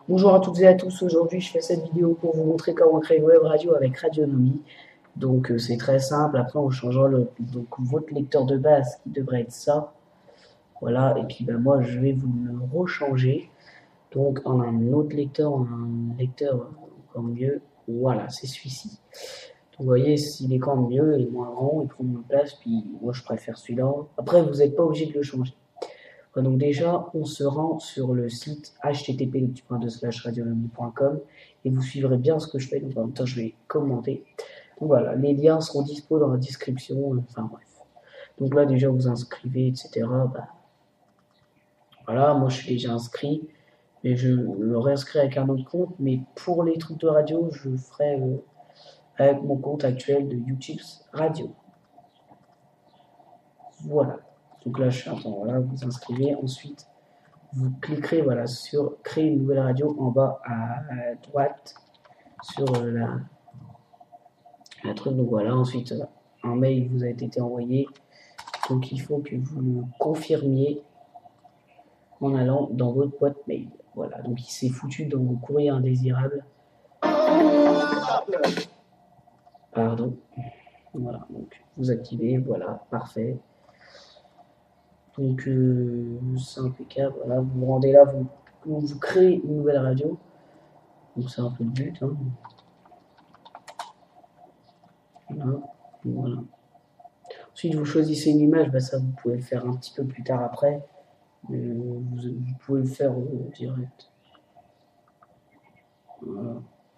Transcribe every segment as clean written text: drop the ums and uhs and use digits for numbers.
Bonjour à toutes et à tous, aujourd'hui je fais cette vidéo pour vous montrer comment créer une web radio avec Radionomie. Donc c'est très simple, après on changera votre lecteur de base qui devrait être ça. Voilà, et puis moi je vais vous le rechanger. Donc en un autre lecteur, en un lecteur encore mieux. Voilà, c'est celui-ci. Donc vous voyez, s'il est quand même mieux, il est moins grand, il prend moins de place, puis moi je préfère celui-là. Après vous n'êtes pas obligé de le changer. Donc déjà, on se rend sur le site http://radionomie.com et vous suivrez bien ce que je fais. Donc en même temps, je vais commenter. Donc voilà, les liens seront dispo dans la description. Enfin bref. Donc là, déjà, vous inscrivez, etc. Voilà, moi je suis déjà inscrit. Et je me réinscris avec un autre compte. Mais pour les trucs de radio, je ferai avec mon compte actuel de YouTube Radio. Voilà. Donc là, je suis attends, voilà, vous inscrivez. Ensuite, vous cliquerez voilà, sur créer une nouvelle radio en bas à droite sur la truc. Donc voilà, ensuite un mail vous a été envoyé. Donc il faut que vous le confirmiez en allant dans votre boîte mail. Voilà, donc il s'est foutu dans vos courriers indésirables. Pardon. Voilà, donc vous activez, voilà, parfait. Donc c'est impeccable, voilà, vous vous rendez là, vous créez une nouvelle radio. Donc c'est un peu le but. Hein. Voilà. Voilà. Ensuite, vous choisissez une image, ça vous pouvez le faire un petit peu plus tard après. Vous pouvez le faire direct. Voilà.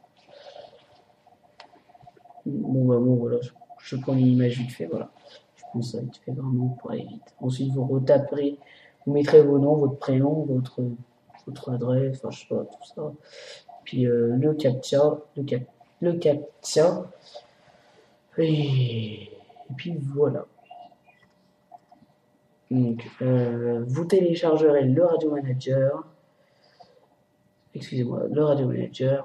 Bon, voilà, je prends une image vite fait, voilà. Je prends ça vite fait vraiment pour aller vite. Ensuite, vous retaperez, vous mettrez vos noms, votre prénom, votre adresse, enfin, je sais pas, tout ça. Puis le captcha, le captcha. Et puis voilà. Donc, vous téléchargerez le Radio Manager. Excusez-moi, le Radio Manager.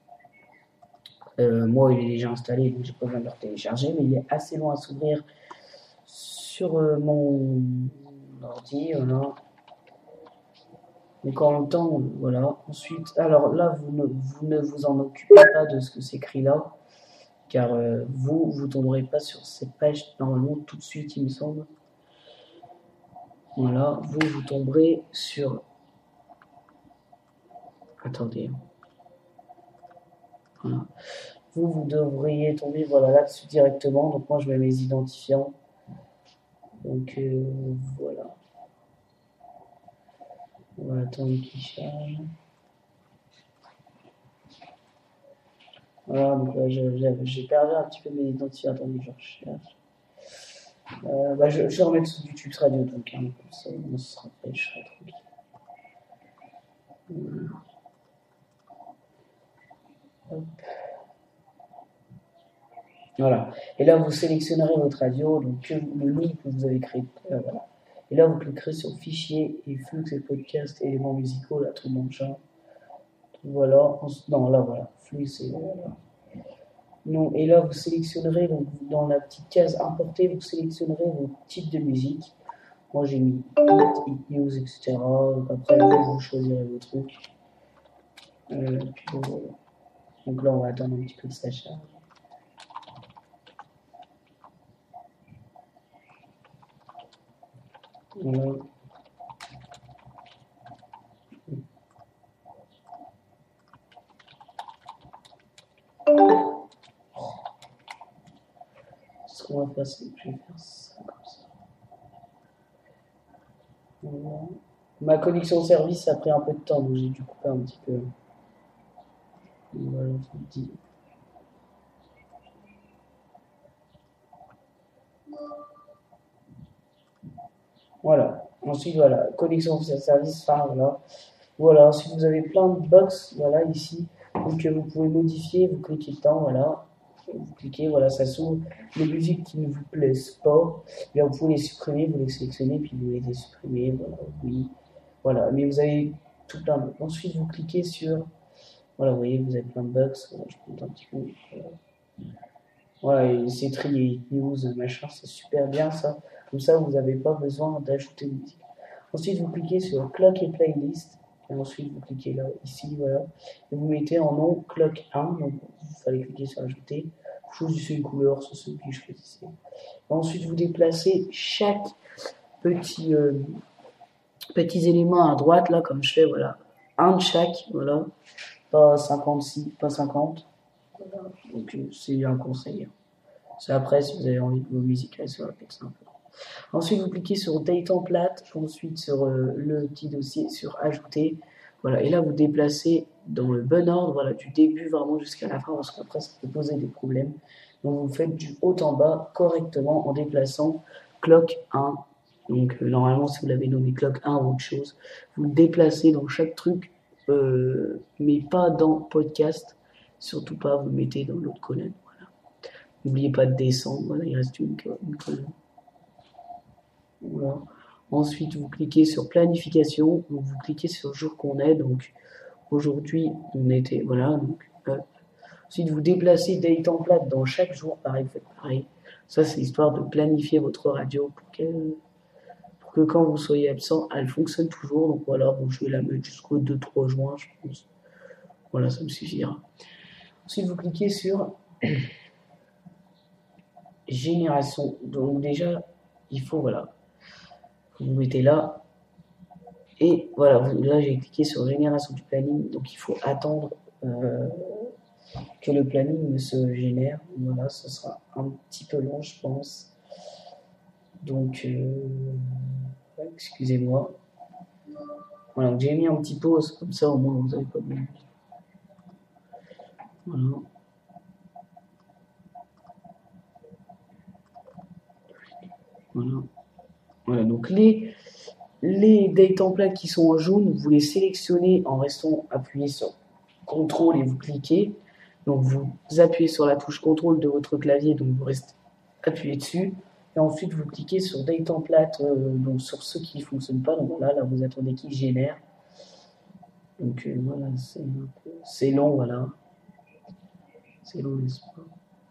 Moi, il est déjà installé, donc j'ai pas besoin de le télécharger, mais il est assez long à s'ouvrir sur mon ordi. Voilà. Donc en même temps, voilà. Ensuite, alors là, vous ne vous en occupez pas de ce que c'est écrit là, car vous tomberez pas sur cette page normalement tout de suite, il me semble. Voilà, vous tomberez sur. Attendez. Voilà. Vous devriez tomber voilà, là-dessus directement. Donc moi, je mets mes identifiants. Donc voilà. On va attendre qu'il charge. Voilà, donc j'ai perdu un petit peu mes identifiants. Attendez, je recherche. Je vais remettre sur YouTube Radio, donc comme ça, on se rappelle, je serai tranquille. Hop. Voilà. Et là, vous sélectionnerez votre radio, donc le nom que vous avez créé. Voilà. Et là, vous cliquerez sur Fichier et Flux et Podcast, éléments musicaux, là, tout dans le genre. Voilà. Non, là, voilà. Flux et voilà. Non, et là, vous sélectionnerez, donc dans la petite case Importer, vous sélectionnerez vos types de musique. Moi, j'ai mis Hit News, etc. Après, vous choisirez vos trucs. Puis voilà. Donc là, on va attendre un petit peu que ça charge. Voilà. Ce qu'on va faire, c'est que je vais faire ça comme ça. Voilà. Ma connexion service a pris un peu de temps, donc j'ai dû couper un petit peu. Voilà, je vous le dis. Voilà. Ensuite, voilà, connexion service, enfin, voilà. Voilà, ensuite vous avez plein de box, voilà, ici. Donc vous pouvez modifier, vous cliquez dedans, voilà. Vous cliquez, voilà, ça s'ouvre. Les musiques qui ne vous plaisent pas, bien, vous pouvez les supprimer, vous les sélectionnez, puis vous les supprimez, voilà, oui. Voilà, mais vous avez tout plein de. Ensuite, vous cliquez sur. Voilà, vous voyez, vous avez plein de box. Voilà, je compte un petit peu. Voilà, et c'est trié, news, machin, c'est super bien ça. Comme ça, vous n'avez pas besoin d'ajouter de musique. Ensuite, vous cliquez sur Clock et Playlist. Et ensuite, vous cliquez là, ici, voilà. Et vous mettez en nom clock 1. Donc, il fallait cliquer sur ajouter. Vous choisissez une couleur, c'est celui que je choisissais. Ensuite, vous déplacez chaque petit, petits éléments à droite, là, comme je fais, voilà. Un de chaque, voilà. Pas 56, pas 50. Voilà. Donc, c'est un conseil. C'est après, si vous avez envie que vos musiques restent sur la pixel. Ensuite, vous cliquez sur Date template, ensuite sur le petit dossier, sur Ajouter. Voilà, et là, vous déplacez dans le bon ordre, voilà, du début vraiment jusqu'à la fin, parce qu'après, ça peut poser des problèmes. Donc, vous faites du haut en bas correctement en déplaçant clock 1. Donc, normalement, si vous l'avez nommé clock 1 ou autre chose, vous le déplacez dans chaque truc, mais pas dans podcast. Surtout pas, vous le mettez dans l'autre colonne. Voilà. N'oubliez pas de descendre, voilà, il reste une colonne. Voilà. Ensuite, vous cliquez sur planification, donc vous cliquez sur jour qu'on est, donc aujourd'hui on était, voilà, donc ensuite vous déplacez date template dans chaque jour, pareil, vous faites pareil. Ça c'est histoire de planifier votre radio pour que quand vous soyez absent, elle fonctionne toujours, donc voilà, bon, je vais la mettre jusqu'au 2-3 juin, je pense. Voilà, ça me suffira. Ensuite, vous cliquez sur génération, donc déjà, il faut, voilà, vous mettez là. Et voilà, là j'ai cliqué sur génération du planning, donc il faut attendre que le planning se génère. Voilà, ce sera un petit peu long, je pense. Donc, excusez-moi. Voilà, j'ai mis un petit pause, comme ça au moins vous n'avez pas de. Voilà. Voilà. Voilà, donc les date templates qui sont en jaune, vous les sélectionnez en restant appuyé sur CTRL et vous cliquez. Donc vous appuyez sur la touche CTRL de votre clavier, donc vous restez appuyé dessus. Et ensuite vous cliquez sur Date Template, donc sur ceux qui ne fonctionnent pas. Donc voilà, là vous attendez qu'ils génèrent. Donc voilà, c'est long, voilà. C'est long, n'est-ce pas?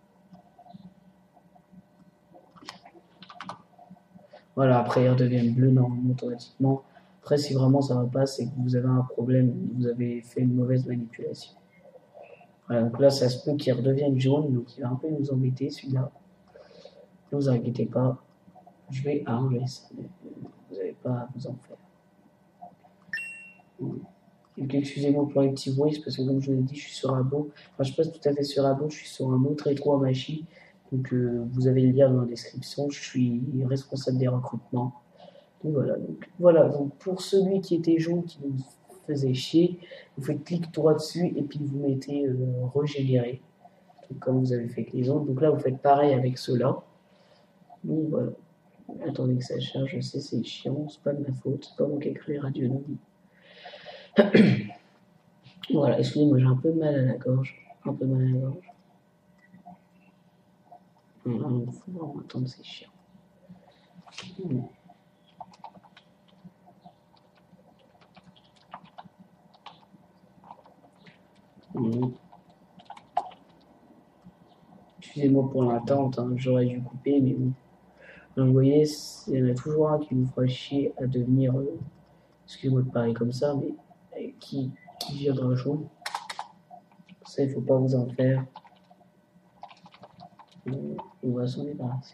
Voilà, après ils redeviennent bleus normalement automatiquement. Après, si vraiment ça ne va pas, c'est que vous avez un problème, vous avez fait une mauvaise manipulation. Voilà, donc là, ça se peut qu'il redevienne jaune, donc il va un peu nous embêter celui-là. Ne vous inquiétez pas, je vais arranger ça. Vous n'avez pas à vous en faire. Donc, excusez-moi pour les petits bruits, parce que comme je vous l'ai dit, je suis sur Abo. Enfin, je passe tout à fait sur Abo, je suis sur un autre rétro à Machi. Donc, vous avez le lien dans la description. Je suis responsable des recrutements. Donc, voilà. Donc, pour celui qui était jaune, qui nous faisait chier, vous faites clic droit dessus et puis vous mettez régénérer. Donc, comme vous avez fait avec les autres. Donc là, vous faites pareil avec ceux-là. Donc, voilà. Attendez que ça charge, je sais, c'est chiant, c'est pas de ma faute, c'est pas moi qui ai créé Radio Nobby. Voilà, excusez-moi, j'ai un peu de mal à la gorge. Un peu mal à la gorge. Il faut vraiment attendre, c'est chiant. Excusez-moi pour l'attente, hein, j'aurais dû couper, mais bon. Donc, vous voyez, il y en a toujours un qui vous fera chier à devenir, excusez-moi de parler comme ça, mais qui viendra jaune. Ça, il ne faut pas vous en faire. On va s'en débarrasser.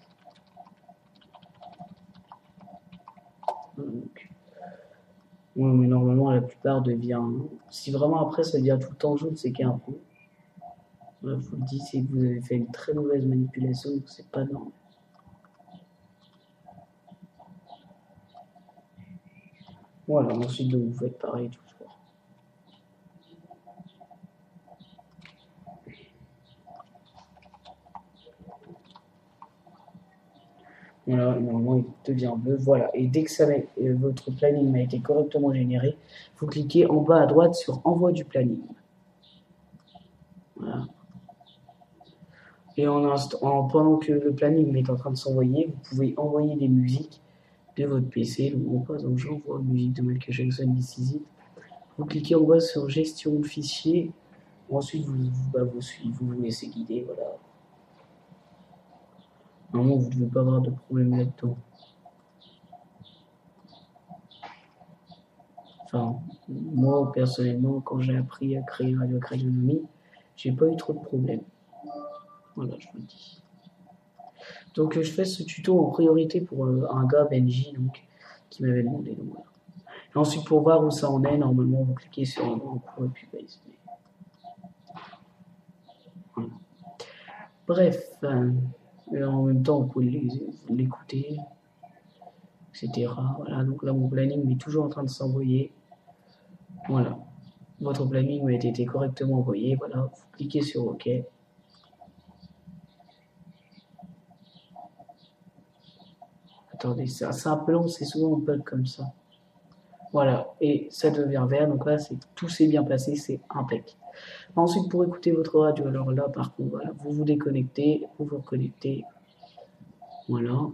Donc, oui, mais normalement, la plupart devient. Si vraiment après ça devient tout le temps jaune, c'est qu'il y a un problème. Je vous le dis, c'est que vous avez fait une très mauvaise manipulation, donc c'est pas normal. Voilà, ensuite donc, vous faites pareil toujours. Voilà, normalement il devient bleu. Voilà, et dès que votre planning a été correctement généré, vous cliquez en bas à droite sur Envoi du planning. Voilà. Et pendant que le planning est en train de s'envoyer, vous pouvez envoyer des musiques de votre PC. Donc, par exemple, j'envoie une musique de Michael Jackson, This Is It. Vous cliquez en bas sur Gestion fichier. Ensuite, vous suivez, vous vous laissez guider. Voilà. Normalement, vous ne devez pas avoir de problème là-dedans. Enfin, Moi, personnellement, quand j'ai appris à créer Radio Academy, j'ai pas eu trop de problèmes. Voilà, je vous le dis. Donc, je fais ce tuto en priorité pour un gars, Benji, donc, qui m'avait demandé. Donc, voilà. Et ensuite, pour voir où ça en est, normalement, vous cliquez sur un grand coup et puis voilà. Bref, en même temps, vous pouvez l'écouter, etc. Voilà, donc là, mon planning est toujours en train de s'envoyer. Voilà. Votre planning a été correctement envoyé. Voilà, vous cliquez sur OK. Attendez, c'est un peu long, c'est souvent un bug comme ça. Voilà, et ça devient vert, donc là, tout s'est bien passé, c'est impec. Ensuite, pour écouter votre radio, alors là, par contre, voilà, vous vous déconnectez, vous vous reconnectez, voilà.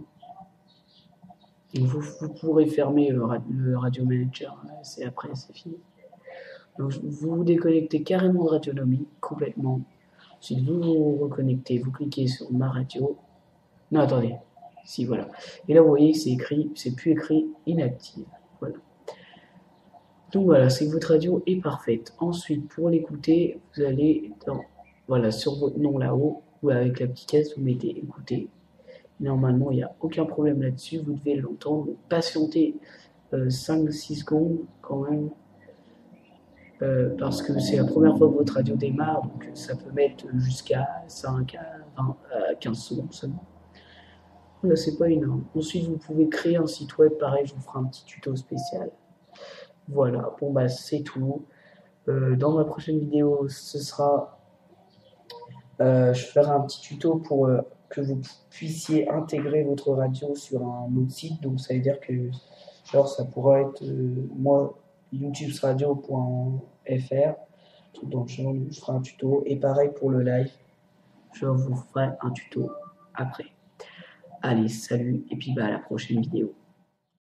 Vous pourrez fermer le radio manager, c'est après, c'est fini. Donc, vous vous déconnectez carrément de Radionomie, complètement. Ensuite, vous vous reconnectez, vous cliquez sur ma radio. Non, attendez, si, voilà. Et là, vous voyez que c'est plus écrit inactive, voilà. Donc voilà, c'est que votre radio est parfaite. Ensuite, pour l'écouter, vous allez voilà, sur votre nom là-haut, ou avec la petite caisse, vous mettez écouter. Normalement, il n'y a aucun problème là-dessus, vous devez l'entendre. Patientez 5-6 secondes quand même, parce que c'est la première fois que votre radio démarre, donc ça peut mettre jusqu'à 5 à 20 à 15 secondes seulement. Là, c'est pas énorme. Ensuite, vous pouvez créer un site web, pareil, je vous ferai un petit tuto spécial. Voilà, bon bah c'est tout. Dans ma prochaine vidéo, je ferai un petit tuto pour que vous puissiez intégrer votre radio sur un autre site. Donc ça veut dire que genre ça pourra être moi youtubesradio.fr dans le genre, je ferai un tuto. Et pareil pour le live, je vous ferai un tuto après. Allez, salut et puis bah à la prochaine vidéo.